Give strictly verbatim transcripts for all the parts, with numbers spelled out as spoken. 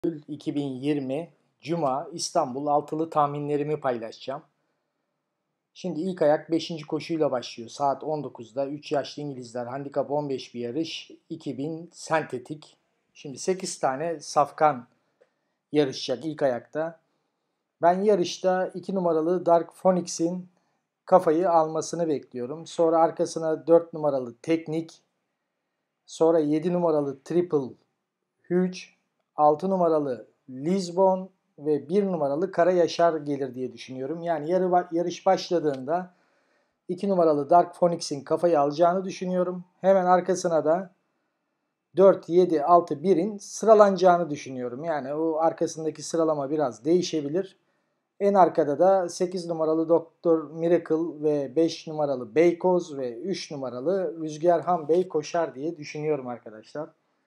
iki bin yirmi Cuma İstanbul altılı tahminlerimi paylaşacağım. Şimdi ilk ayak beşinci koşuyla başlıyor. Saat on dokuzda üç yaşlı İngilizler handikap on beş bir yarış. iki bin sentetik. Şimdi sekiz tane safkan yarışacak ilk ayakta. Ben yarışta iki numaralı Dark Phoenix'in kafayı almasını bekliyorum. Sonra arkasına dört numaralı Teknik. Sonra yedi numaralı Triple Huge, altı numaralı Lisbon ve bir numaralı Kara Yaşar gelir diye düşünüyorum. Yani yarı, yarış başladığında iki numaralı Dark Phoenix'in kafayı alacağını düşünüyorum. Hemen arkasına da dört, yedi, altı, birin sıralanacağını düşünüyorum. Yani o arkasındaki sıralama biraz değişebilir. En arkada da sekiz numaralı Doktor Miracle ve beş numaralı Beykoz ve üç numaralı Rüzgarhan Bey koşar diye düşünüyorum arkadaşlar.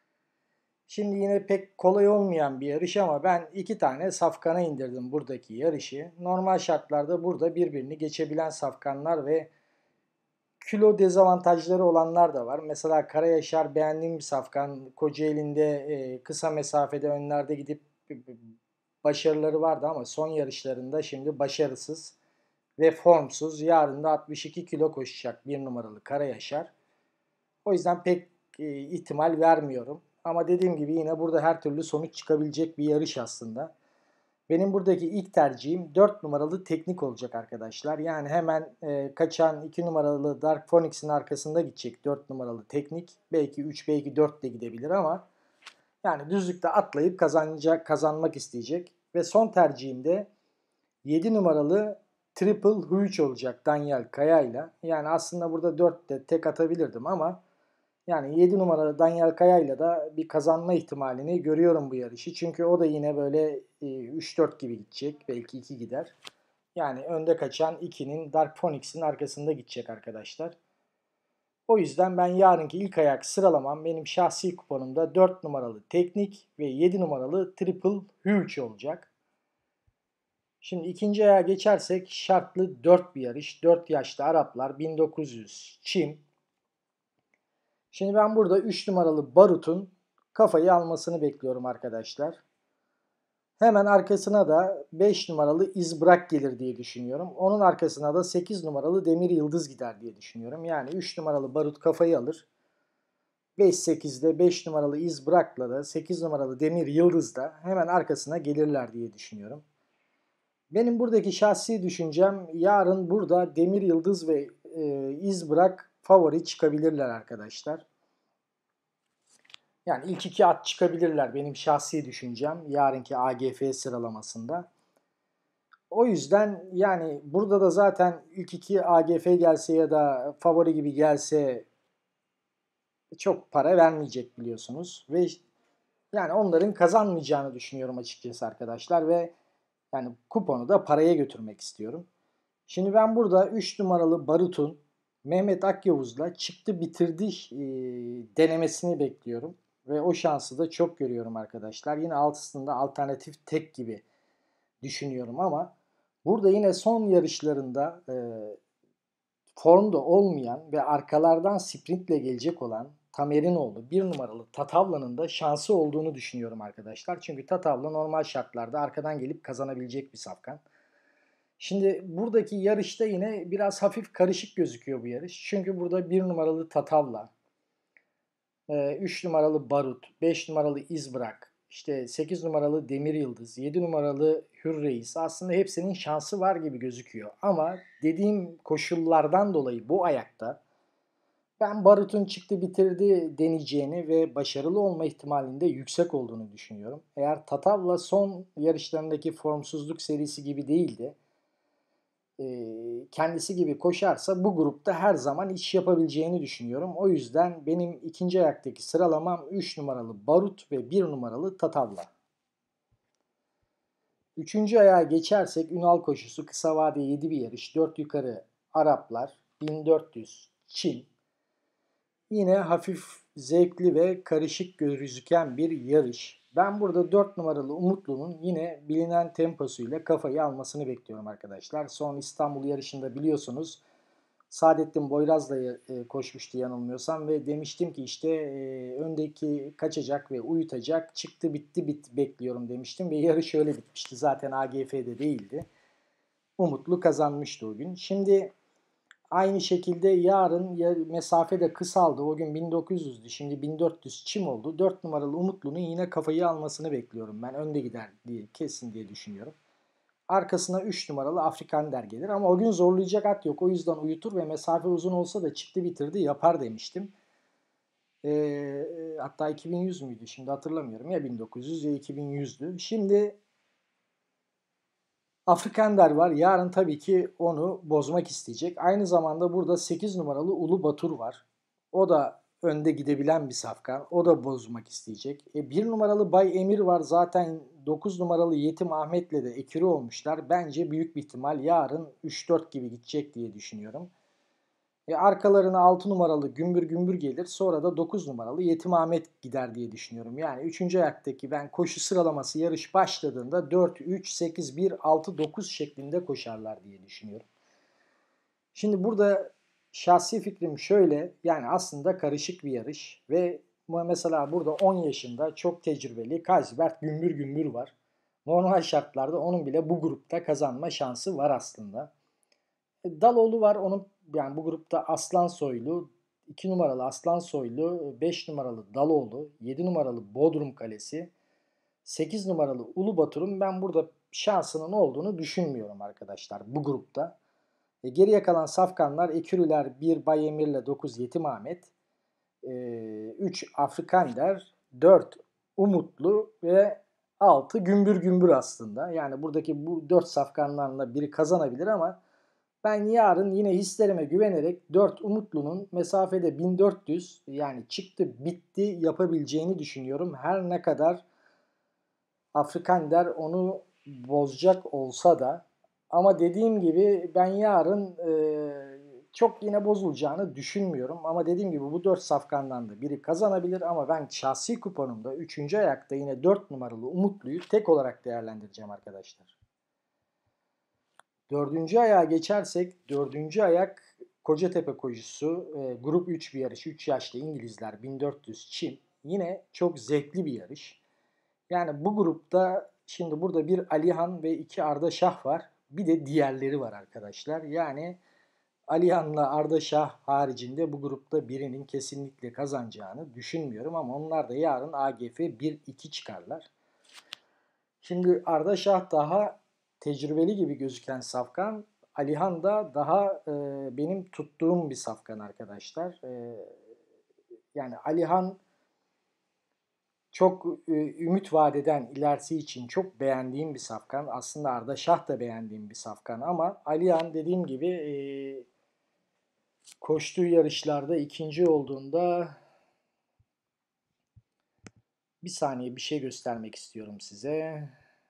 Şimdi yine pek kolay olmayan bir yarış ama ben iki tane safkana indirdim buradaki yarışı. Normal şartlarda burada birbirini geçebilen safkanlar ve kilo dezavantajları olanlar da var. Mesela Karayaşar beğendiğim bir safkan. Kocaeli'nde e, kısa mesafede önlerde gidip başarıları vardı ama son yarışlarında şimdi başarısız ve formsuz. Yarın da altmış iki kilo koşacak bir numaralı Karayaşar. O yüzden pek e, ihtimal vermiyorum. Ama dediğim gibi yine burada her türlü sonuç çıkabilecek bir yarış aslında. Benim buradaki ilk tercihim dört numaralı Teknik olacak arkadaşlar. Yani hemen e, kaçan iki numaralı Dark Phoenix'in arkasında gidecek dört numaralı Teknik. Belki üç, belki dört de gidebilir ama yani düzlükte atlayıp kazanacak, kazanmak isteyecek. Ve son tercihim de yedi numaralı Triple Huge olacak Daniel Kaya'yla. Yani aslında burada dört de tek atabilirdim ama yani yedi numaralı Daniel Kaya'yla da bir kazanma ihtimalini görüyorum bu yarışı. Çünkü o da yine böyle üç dört gibi gidecek. Belki iki gider. Yani önde kaçan ikinin Dark Phoenix'in arkasında gidecek arkadaşlar. O yüzden ben yarınki ilk ayak sıralamam benim şahsi kuponumda dört numaralı Teknik ve yedi numaralı Triple Huge olacak. Şimdi ikinci ayağa geçersek şartlı dört bir yarış. dört yaşlı Araplar bin dokuz yüz Çim. Şimdi ben burada üç numaralı Barut'un kafayı almasını bekliyorum arkadaşlar. Hemen arkasına da beş numaralı İzbrak gelir diye düşünüyorum. Onun arkasına da sekiz numaralı Demir Yıldız gider diye düşünüyorum. Yani üç numaralı Barut kafayı alır. beş sekizde beş numaralı İzbrak'la da sekiz numaralı Demir Yıldız da hemen arkasına gelirler diye düşünüyorum. Benim buradaki şahsi düşüncem yarın burada Demir Yıldız ve e, İzbrak favori çıkabilirler arkadaşlar. Yani ilk iki at çıkabilirler benim şahsi düşüncem yarınki A G F sıralamasında. O yüzden yani burada da zaten ilk iki A G F gelse ya da favori gibi gelse çok para vermeyecek biliyorsunuz. Ve yani onların kazanmayacağını düşünüyorum açıkçası arkadaşlar ve yani kuponu da paraya götürmek istiyorum. Şimdi ben burada üç numaralı Barut'un Mehmet Akyavuz'la çıktı bitirdi e, denemesini bekliyorum. Ve o şansı da çok görüyorum arkadaşlar. Yine altısında alternatif tek gibi düşünüyorum ama burada yine son yarışlarında e, formda olmayan ve arkalardan sprintle gelecek olan Tamerinoğlu bir numaralı Tatavla'nın da şansı olduğunu düşünüyorum arkadaşlar. Çünkü Tatavla normal şartlarda arkadan gelip kazanabilecek bir safkan. Şimdi buradaki yarışta yine biraz hafif karışık gözüküyor bu yarış. Çünkü burada bir numaralı Tatavla, üç numaralı Barut, beş numaralı İzbrak, işte sekiz numaralı Demir Yıldız, yedi numaralı Hürreis aslında hepsinin şansı var gibi gözüküyor. Ama dediğim koşullardan dolayı bu ayakta ben Barut'un çıktı bitirdi deneyeceğini ve başarılı olma ihtimalinde yüksek olduğunu düşünüyorum. Eğer Tatavla son yarışlarındaki formsuzluk serisi gibi değildi, kendisi gibi koşarsa bu grupta her zaman iş yapabileceğini düşünüyorum. O yüzden benim ikinci ayaktaki sıralamam üç numaralı Barut ve bir numaralı Tatavla. Üçüncü ayağa geçersek Ünal koşusu kısa vade yedi bir yarış. dört yukarı Araplar, bin dört yüz Çin. Yine hafif zevkli ve karışık gözüken bir yarış. Ben burada dört numaralı Umutlu'nun yine bilinen temposuyla kafayı almasını bekliyorum arkadaşlar. Son İstanbul yarışında biliyorsunuz Saadettin Boyraz'la e, koşmuştu yanılmıyorsam ve demiştim ki işte e, öndeki kaçacak ve uyutacak, çıktı bitti bit bekliyorum demiştim ve yarış öyle bitmişti. Zaten A G F'de değildi. Umutlu kazanmıştı o gün. Şimdi aynı şekilde yarın ya, mesafe de kısaldı. O gün bin dokuz yüzdü. Şimdi bin dört yüz çim oldu. dört numaralı Umutlu'nun yine kafayı almasını bekliyorum. Ben önde gider diye kesin diye düşünüyorum. Arkasına üç numaralı Afrikaner gelir ama o gün zorlayacak at yok. O yüzden uyutur ve mesafe uzun olsa da çıktı bitirdi yapar demiştim. Ee, hatta iki bin yüz müydü? Şimdi hatırlamıyorum. Ya bin dokuz yüz ya iki bin yüzdü. Şimdi Afrikaner var. Yarın tabii ki onu bozmak isteyecek. Aynı zamanda burada sekiz numaralı Ulu Batur var. O da önde gidebilen bir safkan. O da bozmak isteyecek. E, bir numaralı Bay Emir var. Zaten dokuz numaralı Yetim Ahmet'le de ekürü olmuşlar. Bence büyük bir ihtimal yarın üç dört gibi gidecek diye düşünüyorum. E, arkalarına altı numaralı Gümbür Gümbür gelir. Sonra da dokuz numaralı Yetim Ahmet gider diye düşünüyorum. Yani üçüncü ayaktaki ben koşu sıralaması yarış başladığında dört, üç, sekiz, bir, altı, dokuz şeklinde koşarlar diye düşünüyorum. Şimdi burada şahsi fikrim şöyle. Yani aslında karışık bir yarış. Ve mesela burada on yaşında çok tecrübeli Kazibert Gümbür Gümbür var. Normal şartlarda onun bile bu grupta kazanma şansı var aslında. Daloğlu var. Onun yani bu grupta Aslan Soylu, iki numaralı Aslan Soylu, beş numaralı Daloğlu, yedi numaralı Bodrum Kalesi, sekiz numaralı Ulu Batur'un ben burada şansının olduğunu düşünmüyorum arkadaşlar bu grupta. E, geriye kalan safkanlar Ekürüler bir Bay Emir'le dokuz Yetim Ahmet, e, üç Afrikaner, dört Umutlu ve altı Gümbür Gümbür aslında. Yani buradaki bu dört safkanlarla biri kazanabilir ama ben yarın yine hislerime güvenerek dört Umutlu'nun mesafede bin dört yüz yani çıktı bitti yapabileceğini düşünüyorum. Her ne kadar Afrikaner onu bozacak olsa da ama dediğim gibi ben yarın e, çok yine bozulacağını düşünmüyorum. Ama dediğim gibi bu dört safkandan da biri kazanabilir ama ben şahsi kuponumda üçüncü ayakta yine dört numaralı Umutlu'yu tek olarak değerlendireceğim arkadaşlar. Dördüncü ayağa geçersek, dördüncü ayak Kocatepe koşusu, e, grup üç bir yarış. üç yaşlı İngilizler, bin dört yüz çim. Yine çok zevkli bir yarış. Yani bu grupta şimdi burada bir Alihan ve iki Arda Şah var. Bir de diğerleri var arkadaşlar. Yani Alihan'la Arda Şah haricinde bu grupta birinin kesinlikle kazanacağını düşünmüyorum ama onlar da yarın A G F bir iki çıkarlar. Şimdi Arda Şah daha tecrübeli gibi gözüken safkan. Alihan da daha e, benim tuttuğum bir safkan arkadaşlar. E, yani Alihan çok e, ümit vadeden ilerisi için çok beğendiğim bir safkan. Aslında Arda Şah da beğendiğim bir safkan ama Alihan dediğim gibi e, koştuğu yarışlarda ikinci olduğunda bir saniye bir şey göstermek istiyorum size.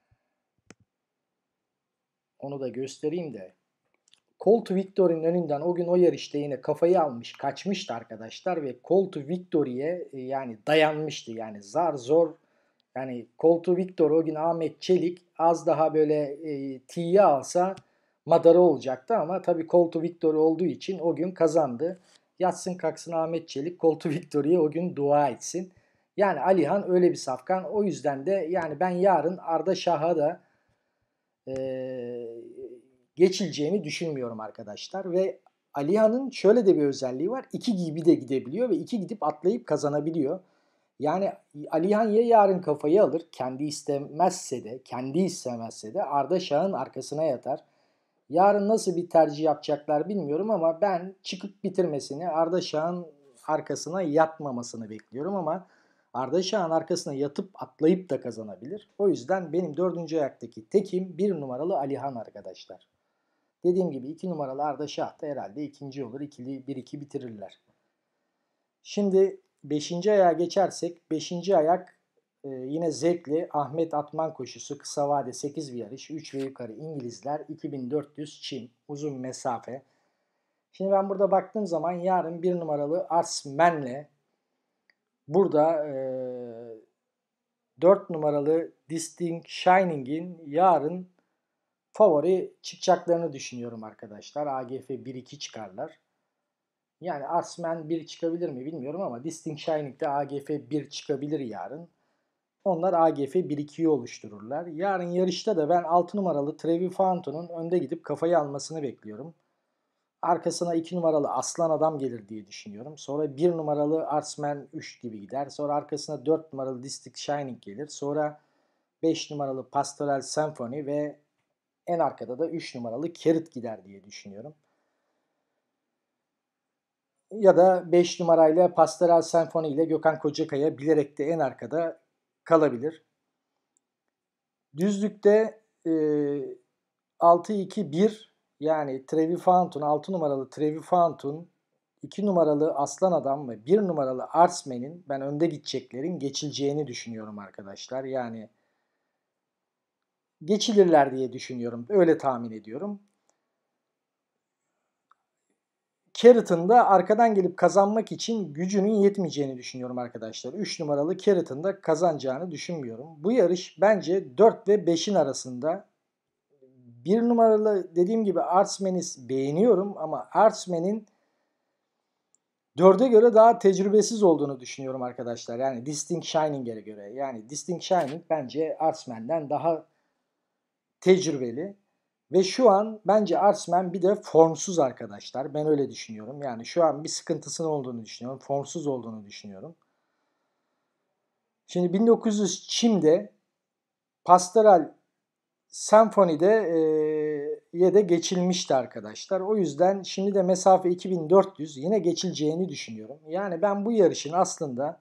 Onu da göstereyim de. Colt Victory'nin önünden o gün o yarışta yine kafayı almış, kaçmıştı arkadaşlar ve Colt Victory'ye e, yani dayanmıştı. Yani zar zor yani Colt Victory o gün Ahmet Çelik az daha böyle e, T'ye alsa madara olacaktı ama tabii Colt Victory olduğu için o gün kazandı. Yatsın kalksın Ahmet Çelik Colt Victory'ye o gün dua etsin. Yani Alihan öyle bir safkan. O yüzden de yani ben yarın Arda Şah'a da e, geçileceğini düşünmüyorum arkadaşlar. Ve Alihan'ın şöyle de bir özelliği var. İki gibi de gidebiliyor ve iki gidip atlayıp kazanabiliyor. Yani Alihan ya yarın kafayı alır, kendi istemezse de, kendi istemezse de Arda Şah'ın arkasına yatar. Yarın nasıl bir tercih yapacaklar bilmiyorum ama ben çıkıp bitirmesini Arda Şah'ın arkasına yatmamasını bekliyorum ama Arda Şah'ın arkasına yatıp atlayıp da kazanabilir. O yüzden benim dördüncü ayaktaki tekim bir numaralı Alihan arkadaşlar. Dediğim gibi iki numaralı Arda Şah da herhalde ikinci olur. İkili bir iki bitirirler. Şimdi beşinci ayağa geçersek beşinci ayak e, yine zevkli Ahmet Atman koşusu kısa vade sekiz bir yarış. üç ve yukarı İngilizler iki bin dört yüz çim uzun mesafe. Şimdi ben burada baktığım zaman yarın bir numaralı Arsmen'le burada e, dört numaralı Distinct Shining'in yarın favori çıkacaklarını düşünüyorum arkadaşlar. A G F bir iki çıkarlar. Yani Arsman bir çıkabilir mi bilmiyorum ama Distinct Shining'de A G F bir çıkabilir yarın. Onlar A G F bir ikiyi oluştururlar. Yarın yarışta da ben altı numaralı Trevi Fountain'un önde gidip kafayı almasını bekliyorum. Arkasına iki numaralı Aslan Adam gelir diye düşünüyorum. Sonra bir numaralı Arsman üç gibi gider. Sonra arkasına dört numaralı Distinct Shining gelir. Sonra beş numaralı Pastoral Symphony ve en arkada da üç numaralı Carrot gider diye düşünüyorum. Ya da beş numarayla Pastoral Symphony ile Gökhan Kocakaya bilerek de en arkada kalabilir. Düzlükte e, altı iki bir yani Trevi Fountain, altı numaralı Trevi Fountain, iki numaralı Aslan Adam ve bir numaralı Arsman'in ben önde gideceklerin geçileceğini düşünüyorum arkadaşlar. Yani geçilirler diye düşünüyorum. Öyle tahmin ediyorum. Carrot'ın da arkadan gelip kazanmak için gücünün yetmeyeceğini düşünüyorum arkadaşlar. üç numaralı Carrot'ın da kazanacağını düşünmüyorum. Bu yarış bence dört ve beşin arasında. bir numaralı dediğim gibi Artsman'i beğeniyorum ama Artsman'in dörde göre daha tecrübesiz olduğunu düşünüyorum arkadaşlar. Yani Distinct Shining'e göre. Yani Distinct Shining bence Artsman'den daha tecrübeli. Ve şu an bence Artsman bir de formsuz arkadaşlar. Ben öyle düşünüyorum. Yani şu an bir sıkıntısının olduğunu düşünüyorum. Formsuz olduğunu düşünüyorum. Şimdi bin dokuz yüz Çim'de Pastoral Senfoni'de e, ye de geçilmişti arkadaşlar. O yüzden şimdi de mesafe iki bin dört yüz yine geçileceğini düşünüyorum. Yani ben bu yarışın aslında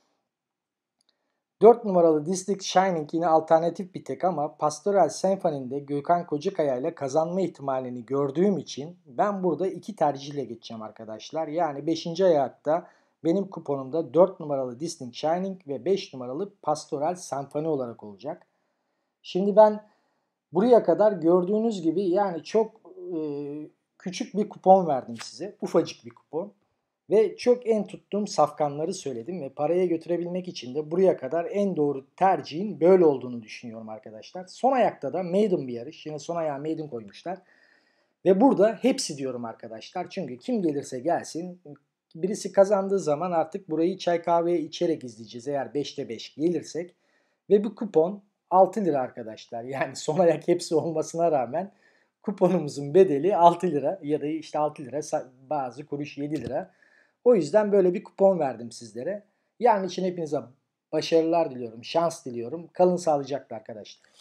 dört numaralı Distinct Shining yine alternatif bir tek ama Pastoral Symphony'de Gökhan Kocakaya ile kazanma ihtimalini gördüğüm için ben burada iki tercihle geçeceğim arkadaşlar. Yani beşinci ayakta benim kuponumda dört numaralı Distinct Shining ve beş numaralı Pastoral Symphony olarak olacak. Şimdi ben buraya kadar gördüğünüz gibi yani çok e, küçük bir kupon verdim size. Ufacık bir kupon. Ve çok en tuttuğum safkanları söyledim ve paraya götürebilmek için de buraya kadar en doğru tercihin böyle olduğunu düşünüyorum arkadaşlar. Son ayakta da maiden bir yarış. Yine son ayağa maiden koymuşlar. Ve burada hepsi diyorum arkadaşlar. Çünkü kim gelirse gelsin birisi kazandığı zaman artık burayı çay kahve içerek izleyeceğiz eğer beşte beş gelirsek. Ve bu kupon altı lira arkadaşlar. Yani son ayak hepsi olmasına rağmen kuponumuzun bedeli altı lira ya da işte altı lira bazı kuruş yedi lira. O yüzden böyle bir kupon verdim sizlere. Yarın için hepinize başarılar diliyorum, şans diliyorum. Kalın sağlıcakla arkadaşlar.